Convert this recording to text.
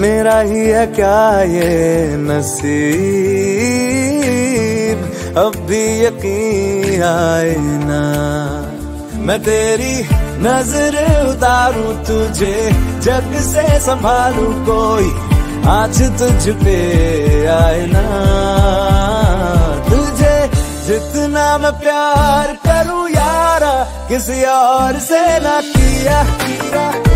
मेरा ही है क्या ये नसीब, अब भी यकीन आए ना। मैं तेरी नजर उतारूं तुझे, जग से संभालूं कोई आज तुझ पे आए ना। तुझे जितना मैं प्यार करूं यारा, किसी और से ना किया।